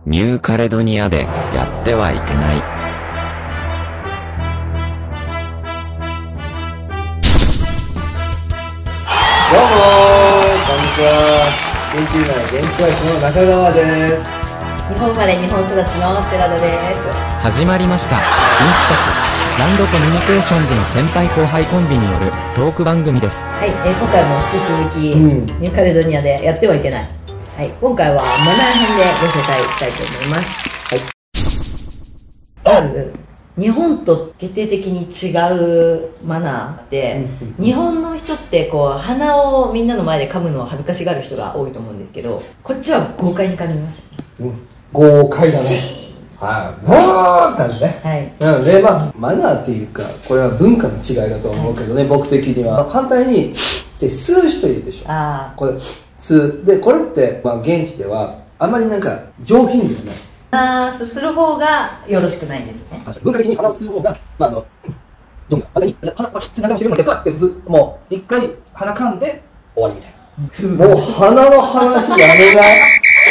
ニューカレドニアでやってはいけない。 どうもこんにちは。研究内現地会社の中川です。 日本生まれ日本育ちの寺田です。 始まりました。新企画。ランドコミュニケーションズの先輩後輩コンビによるトーク番組です。 はい、今回も引き続き、ニューカレドニアでやってはいけない。はい、今回はマナー編でご紹介したいと思います。はい。まず、日本と決定的に違うマナーって、日本の人ってこう鼻をみんなの前で噛むのを恥ずかしがる人が多いと思うんですけど、こっちは豪快に噛みます。 豪快だね。はい、ボーン感じね。 はい。 なので、マナーっていうか、これは文化の違いだと思うけどね、僕的には。反対に、吸う人いるでしょ。これ、吸う。で、これって、現地では、あまりなんか、上品ではない。 する方がよろしくないんですね。 文化的に鼻を吸う方が、どんな、鼻をつながしてるのかって、もう、一回鼻噛んで終わりみたいな。もう鼻の話やめない。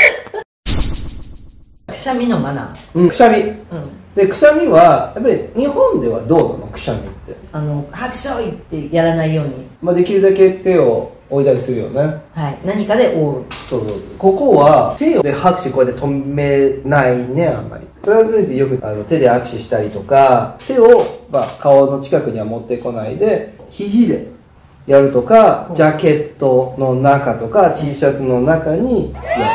くしゃみのマナー。くしゃみ。で、くしゃみは、やっぱり日本ではどうなのくしゃみって。 拍手ってやらないように。 できるだけ手を置いたりするよね。 はい。何かで覆う。 そう。ここは手で拍手こうやって止めないね、あんまり。フランス人ってよく手で握手したりとか、手を、顔の近くには持ってこないで、肘でやるとか、ジャケットの中とか、T シャツの中にやるね。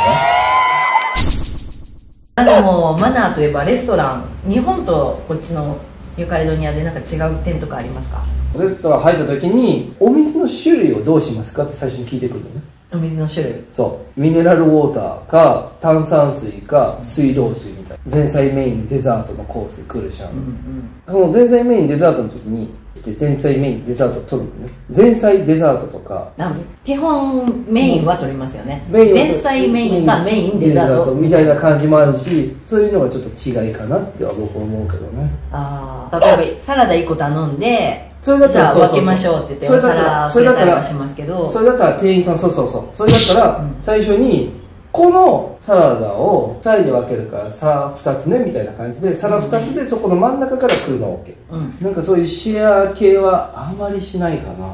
でもマナーといえばレストラン、日本とこっちのニューカレドニアでなんか違う点とかありますか？ レストラン入った時にお水の種類をどうしますかって最初に聞いてくるのね。 お水の種類、 そうミネラルウォーターか炭酸水か水道水みたいな。前菜メインデザートのコース来るじゃん、その前菜メインデザートの時に前菜メインデザート取るのね。前菜デザートとか基本メインは取りますよね。前菜メインかメインデザートみたいな感じもあるし、そういうのがちょっと違いかなっては僕は思うけどね。 例えばサラダ1個頼んで、じゃあ分けましょうって言ってお皿をくれたりはしますけど、 それだったら店員さん、それだったら最初にこのサラダを2人で分けるから皿2つねみたいな感じで、皿2つでそこの真ん中から来るの OK、なんかそういうシェア系はあまりしないかな。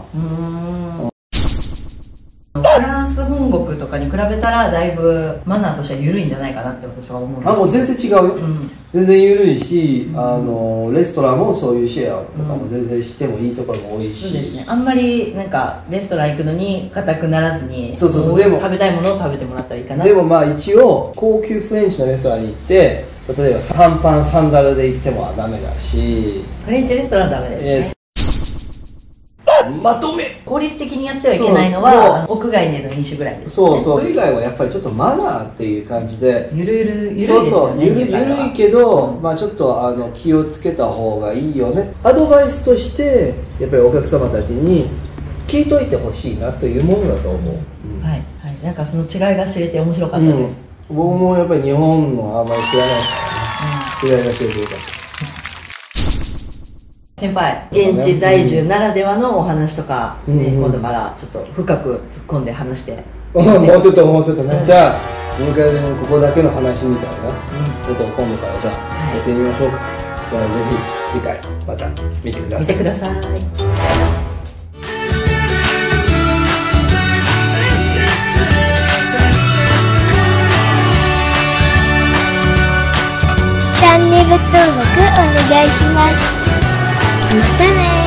フランス本国とかに比べたらだいぶマナーとしては緩いんじゃないかなって私は思うんです。 もう全然違うよ、全然緩いし、レストランもそういうシェアとかも全然してもいいところも多いし、 そうですね。あんまりなんかレストラン行くのに固くならずに、 でも食べたいものを食べてもらったらいいかな。 でも一応高級フレンチのレストランに行って、例えば短パンサンダルで行ってもダメだし、 フレンチレストランダメですね。 まとめ法律的にやってはいけないのは屋外での飲酒ぐらいです、ね。 それ以外はやっぱりちょっとマナーっていう感じでゆるいですよね。 ゆるいけど、ちょっと気をつけた方がいいよね。アドバイスとしてやっぱりお客様たちに聞いといてほしいなというものだと思う。 はいはい。なんかその違いが知れて面白かったです。 僕もやっぱり日本のあんまり知らないからね。違いが知れてよかった。 先輩、現地在住ならではのお話とか、今度からちょっと深く突っ込んで話してもうちょっとね、じゃあ入会でここだけの話みたいなことを今度からじゃあやってみましょうか。じゃあぜひ次回また見てください。 見てください。 チャンネル登録お願いします。またね。